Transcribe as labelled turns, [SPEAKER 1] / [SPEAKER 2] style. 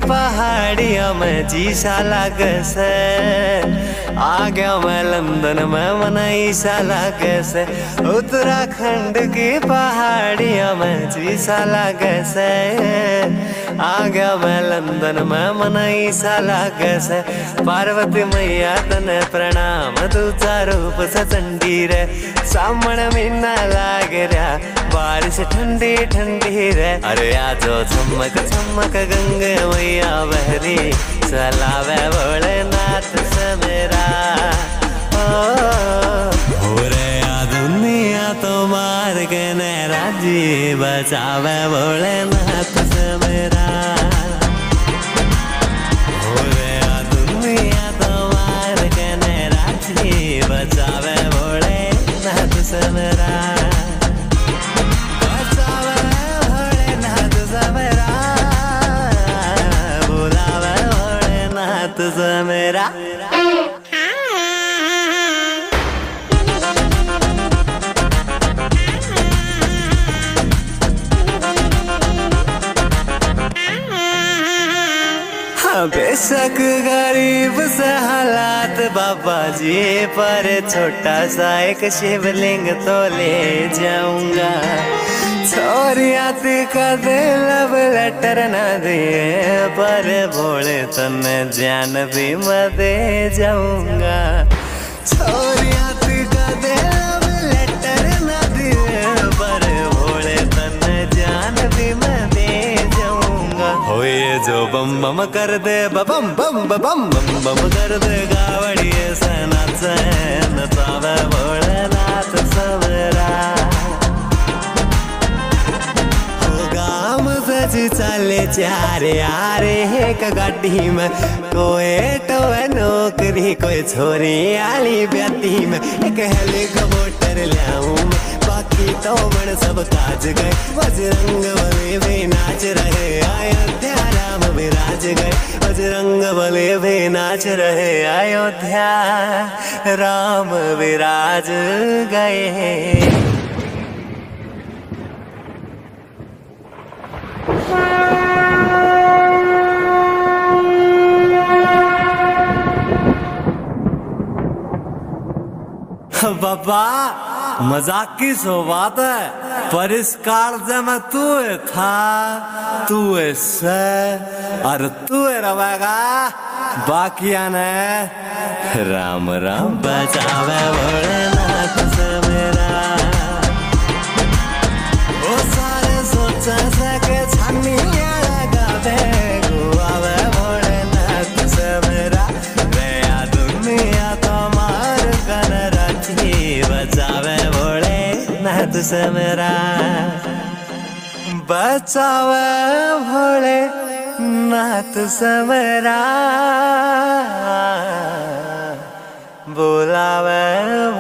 [SPEAKER 1] पहाड़ियों में जी सा लागे से। आ गया मैं लंदन में मनाई सा लागे से। उत्तराखंड की पहाड़ियों में जी सा लागे से। आ गया मैं लंदन में मनाई सा लागे से। पार्वती मैया तने प्रणाम तुझा रूप से चंडी रे। सामने मीना लाग रहा बारिश ठंडी ठंडी रे। अरे आजो चमक चमक गंगे मैया बहरी चलावे भोलेनाथ से मेरा। हो रे आ दुनिया तो मार के नैरा जी बचावे भोलेनाथ से मेरा। हो रे आ दुनिया तो मार के नैरा जी बचावे भोलेनाथ से मेरा। मेरा बेशक गरीब से हालात बाबा जी पर छोटा सा एक शिवलिंग तो ले जाऊंगा। छोरियाती का दे लव लेटर न दिए पर भोले तने जान भी मैं दे जाऊंगा। छोरियाती का दे लव लेटर न दिए पर भोले तने जान भी मैं दे जाऊंगा। हो ये जो बम बम कर दे बम बम बम बम बम कर दे गावड़िए से नाचे नचावे भोलेनाथ सबरा। चले चारे यारे एक गाड़ी में कोई तो नौकरी कोई छोरी आली ब्याती में। एक हेलीकॉप्टर लाऊं बाकी तो बड़ सब काज गए। बजरंग बली भी नाच रहे अयोध्या राम विराज गए। बजरंग बली भी नाच रहे अयोध्या राम विराज गए। बाबा मजाक की सो बात है पर इस कालजे में तू था तू से और तू रहेगा बाकिया ने। राम राम बचावे भोलेनाथ से मेरा। ओ सारे सोचा सके छानी लगावे गुआवे भोलेनाथ से मेरा। गया दुनिया तो मार कर बचावे भोलेनाथ से मेरा। बचावे भोलेनाथ से मेरा। बुलावे